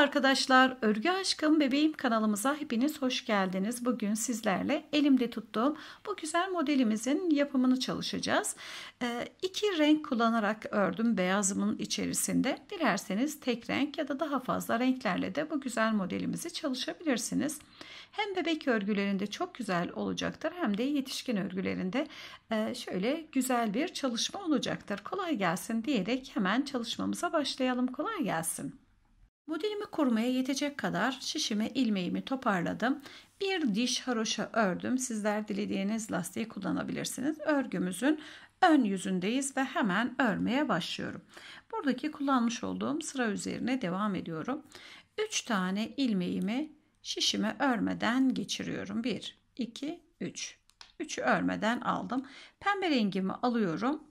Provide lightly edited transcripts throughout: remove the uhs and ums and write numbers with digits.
Arkadaşlar, Örgü Aşkım Bebeğim kanalımıza hepiniz hoş geldiniz. Bugün sizlerle elimde tuttuğum bu güzel modelimizin yapımını çalışacağız. İki renk kullanarak ördüm beyazımın içerisinde. Dilerseniz tek renk ya da daha fazla renklerle de bu güzel modelimizi çalışabilirsiniz. Hem bebek örgülerinde çok güzel olacaktır hem de yetişkin örgülerinde şöyle güzel bir çalışma olacaktır. Kolay gelsin diyerek hemen çalışmamıza başlayalım. Kolay gelsin. Modelimi kurmaya yetecek kadar şişime ilmeğimi toparladım. Bir diş haroşa ördüm. Sizler dilediğiniz lastiği kullanabilirsiniz. Örgümüzün ön yüzündeyiz ve hemen örmeye başlıyorum. Buradaki kullanmış olduğum sıra üzerine devam ediyorum. 3 tane ilmeğimi şişime örmeden geçiriyorum. 1, 2, 3. 3'ü örmeden aldım. Pembe rengimi alıyorum.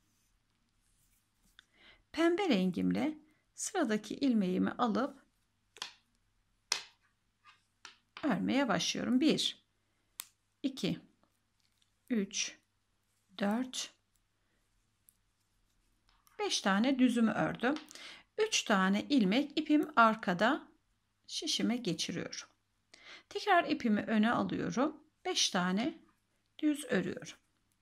Pembe rengimle sıradaki ilmeğimi alıp örmeye başlıyorum. 1, 2, 3, 4, 5 tane düzümü ördüm. 3 tane ilmek ipim arkada şişime geçiriyorum. Tekrar ipimi öne alıyorum. 5 tane düz örüyorum.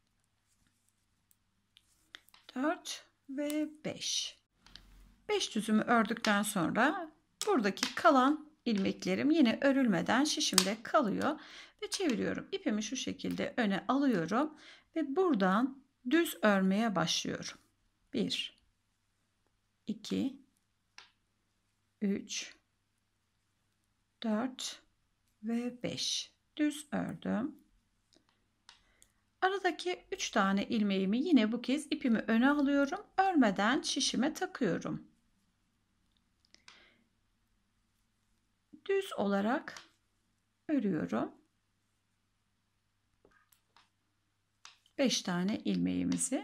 4 ve 5. 5 düzümü ördükten sonra buradaki kalan ilmeklerim yine örülmeden şişimde kalıyor ve çeviriyorum. İpimi şu şekilde öne alıyorum ve buradan düz örmeye başlıyorum. 1, 2, 3, 4 ve 5. Düz ördüm. Aradaki 3 tane ilmeğimi yine bu kez ipimi öne alıyorum. Örmeden şişime takıyorum. Düz olarak örüyorum. 5 tane ilmeğimizi,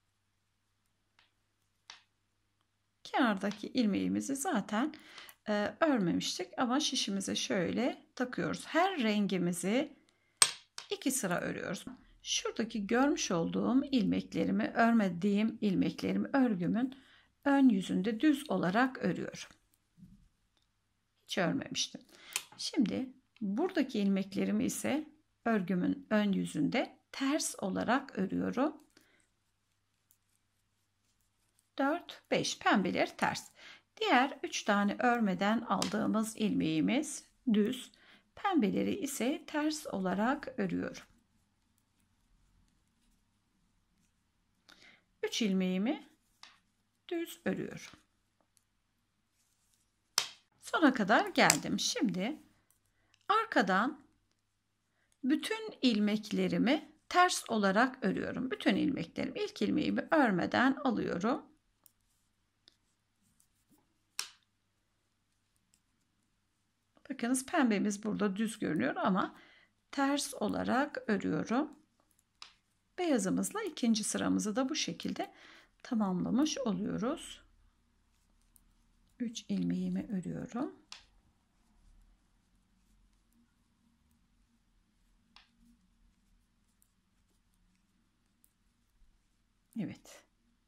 kenardaki ilmeğimizi zaten örmemiştik ama şişimize şöyle takıyoruz. Her rengimizi 2 sıra örüyoruz. Şuradaki görmüş olduğum ilmeklerimi, örmediğim ilmeklerimi örgümün ön yüzünde düz olarak örüyorum. Hiç örmemiştim. Şimdi buradaki ilmeklerimi ise örgümün ön yüzünde ters olarak örüyorum. 4, 5 pembeleri ters. Diğer 3 tane örmeden aldığımız ilmeğimiz düz. Pembeleri ise ters olarak örüyorum. 3 ilmeğimi düz örüyorum. Sona kadar geldim. Şimdi arkadan bütün ilmeklerimi ters olarak örüyorum. Bütün ilmeklerimi, ilk ilmeğimi örmeden alıyorum. Bakınız pembemiz burada düz görünüyor ama ters olarak örüyorum. Beyazımızla ikinci sıramızı da bu şekilde tamamlamış oluyoruz. 3 ilmeğimi örüyorum. Evet.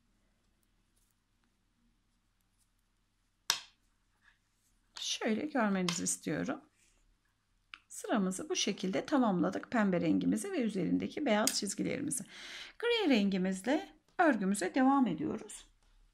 Şöyle görmenizi istiyorum. Sıramızı bu şekilde tamamladık. Pembe rengimizi ve üzerindeki beyaz çizgilerimizi. Gri rengimizle örgümüze devam ediyoruz.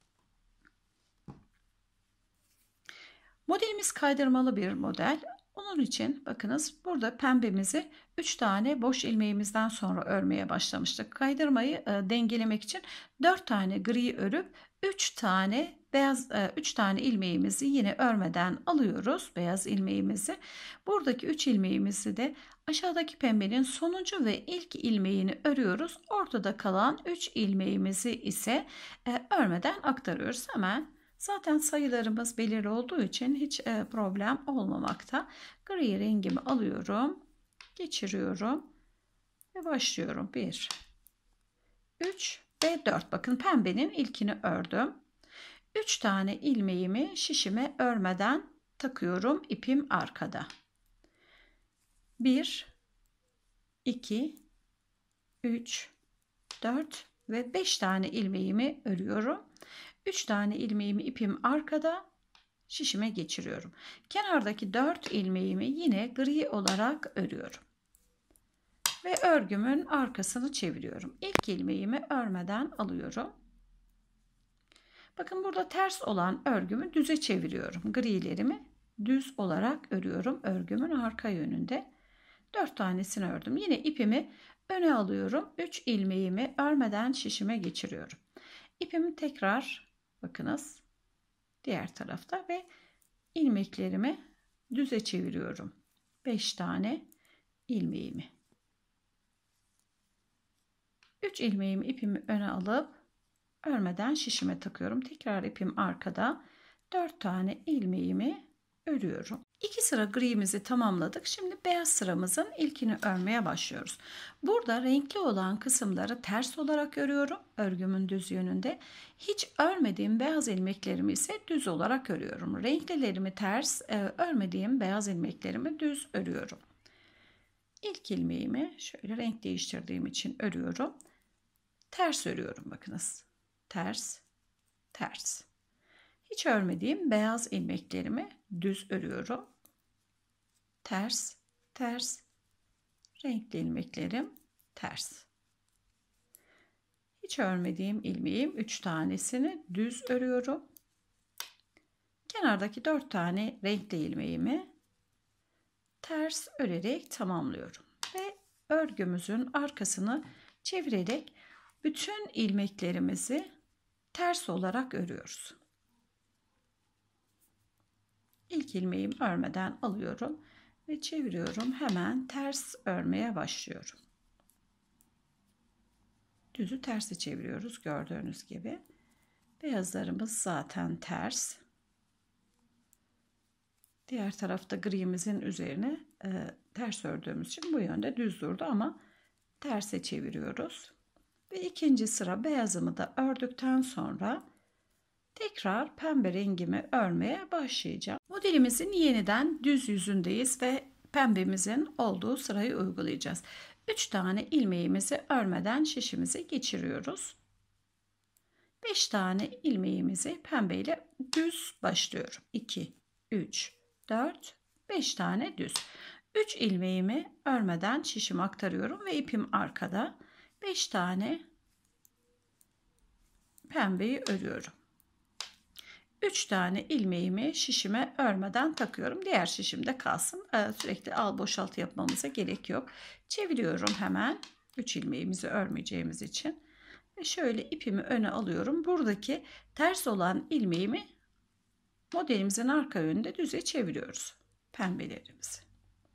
Modelimiz kaydırmalı bir model. Onun için bakınız burada pembemizi 3 tane boş ilmeğimizden sonra örmeye başlamıştık. Kaydırmayı dengelemek için 4 tane gri örüp 3 tane beyaz 3 tane ilmeğimizi yine örmeden alıyoruz, beyaz ilmeğimizi. Buradaki 3 ilmeğimizi de aşağıdaki pembenin sonuncu ve ilk ilmeğini örüyoruz. Ortada kalan 3 ilmeğimizi ise örmeden aktarıyoruz. Hemen zaten sayılarımız belirli olduğu için hiç problem olmamakta. Gri rengimi alıyorum, geçiriyorum ve başlıyorum. 1, 3 ve 4. Bakın pembenin ilkini ördüm. 3 tane ilmeğimi şişime örmeden takıyorum. İpim arkada. 1, 2, 3, 4 ve 5 tane ilmeğimi örüyorum. 3 tane ilmeğimi ipim arkada, şişime geçiriyorum. Kenardaki 4 ilmeğimi yine gri olarak örüyorum. Ve örgümün arkasını çeviriyorum. İlk ilmeğimi örmeden alıyorum. Bakın burada ters olan örgümü düze çeviriyorum. Grilerimi düz olarak örüyorum örgümün arka yönünde. 4 tanesini ördüm. Yine ipimi öne alıyorum. 3 ilmeğimi örmeden şişime geçiriyorum. İpimi tekrar bakınız diğer tarafta ve ilmeklerimi düze çeviriyorum. 5 tane ilmeğimi. 3 ilmeğimi ipimi öne alıp örmeden şişime takıyorum. Tekrar ipim arkada. 4 tane ilmeğimi örüyorum. 2 sıra gri'mizi tamamladık. Şimdi beyaz sıramızın ilkini örmeye başlıyoruz. Burada renkli olan kısımları ters olarak örüyorum. Örgümün düz yönünde. Hiç örmediğim beyaz ilmeklerimi ise düz olarak örüyorum. Renklilerimi ters, örmediğim beyaz ilmeklerimi düz örüyorum. İlk ilmeğimi şöyle renk değiştirdiğim için örüyorum. Ters örüyorum bakınız. Ters, ters. Hiç örmediğim beyaz ilmeklerimi düz örüyorum. Ters, ters. Renkli ilmeklerim ters. Hiç örmediğim ilmeğim 3 tanesini düz örüyorum. Kenardaki 4 tane renkli ilmeğimi ters örerek tamamlıyorum. Ve örgümüzün arkasını çevirerek bütün ilmeklerimizi ters olarak örüyoruz. İlk ilmeğimi örmeden alıyorum ve çeviriyorum. Hemen ters örmeye başlıyorum. Düzü terse çeviriyoruz gördüğünüz gibi. Beyazlarımız zaten ters. Diğer tarafta gri'mizin üzerine ters ördüğümüz için bu yönde düz durdu ama terse çeviriyoruz. Ve ikinci sıra beyazımı da ördükten sonra tekrar pembe rengimi örmeye başlayacağım. Modelimizin yeniden düz yüzündeyiz ve pembemizin olduğu sırayı uygulayacağız. 3 tane ilmeğimizi örmeden şişimize geçiriyoruz. 5 tane ilmeğimizi pembeyle düz başlıyorum. 2, 3, 4, 5 tane düz. 3 ilmeğimi örmeden şişime aktarıyorum ve ipim arkada. 5 tane pembeyi örüyorum. 3 tane ilmeğimi şişime örmeden takıyorum. Diğer şişimde kalsın. Sürekli al boşalt yapmamıza gerek yok. Çeviriyorum hemen. 3 ilmeğimizi örmeyeceğimiz için. Ve şöyle ipimi öne alıyorum. Buradaki ters olan ilmeğimi modelimizin arka yönünde düze çeviriyoruz. Pembelerimizi.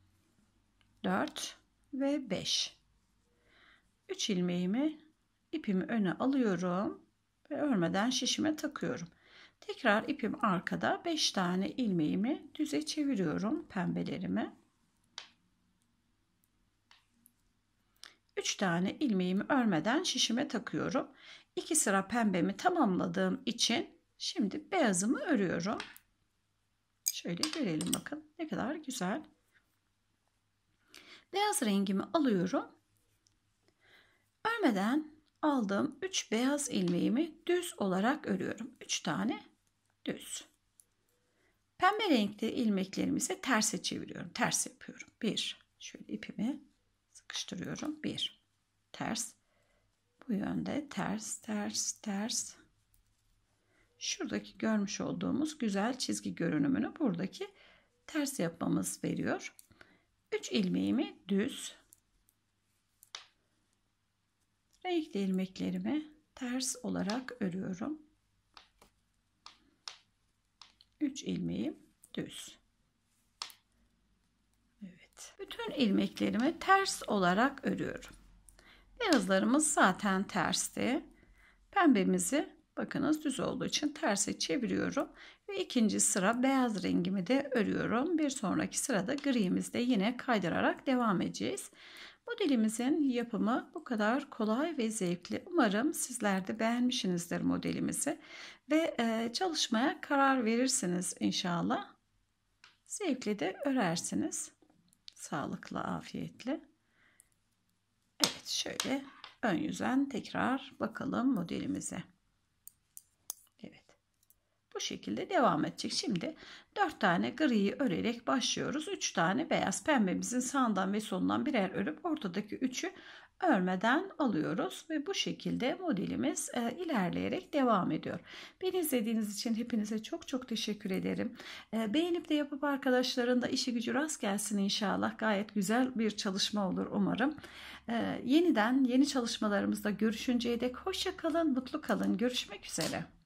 4 ve 5. 3 ilmeğimi ipimi öne alıyorum ve örmeden şişime takıyorum. Tekrar ipim arkada. 5 tane ilmeğimi düze çeviriyorum pembelerimi. 3 tane ilmeğimi örmeden şişime takıyorum. 2 sıra pembemi tamamladığım için şimdi beyazımı örüyorum. Şöyle görelim bakın ne kadar güzel. Beyaz rengimi alıyorum. Örmeden aldığım 3 beyaz ilmeğimi düz olarak örüyorum. 3 tane düz. Pembe renkli ilmeklerimi ise terse çeviriyorum. Ters yapıyorum. 1. Şöyle ipimi sıkıştırıyorum. 1. Ters. Bu yönde ters, ters, ters. Şuradaki görmüş olduğumuz güzel çizgi görünümünü buradaki ters yapmamız veriyor. 3 ilmeğimi düz. Renkli ilmeklerimi ters olarak örüyorum. 3 ilmeğim düz. Evet. Bütün ilmeklerimi ters olarak örüyorum. Beyazlarımız zaten tersti. Pembemizi bakınız düz olduğu için terse çeviriyorum. Ve ikinci sıra beyaz rengimi de örüyorum. Bir sonraki sırada gri'mizde yine kaydırarak devam edeceğiz. Modelimizin yapımı bu kadar kolay ve zevkli. Umarım sizler de beğenmişsinizdir modelimizi ve çalışmaya karar verirsiniz inşallah. Zevkli de örersiniz. Sağlıklı, afiyetle. Evet, şöyle ön yüzden tekrar bakalım modelimize. Evet. Bu şekilde devam edecek. Şimdi 4 tane griyi örerek başlıyoruz. 3 tane beyaz pembemizin sağından ve solundan birer örüp ortadaki 3'ü örmeden alıyoruz ve bu şekilde modelimiz ilerleyerek devam ediyor. Beni izlediğiniz için hepinize çok çok teşekkür ederim. Beğenip de yapıp arkadaşların da işi gücü rast gelsin inşallah. Gayet güzel bir çalışma olur umarım. Yeniden yeni çalışmalarımızda görüşünceye dek hoşça kalın, mutlu kalın. Görüşmek üzere.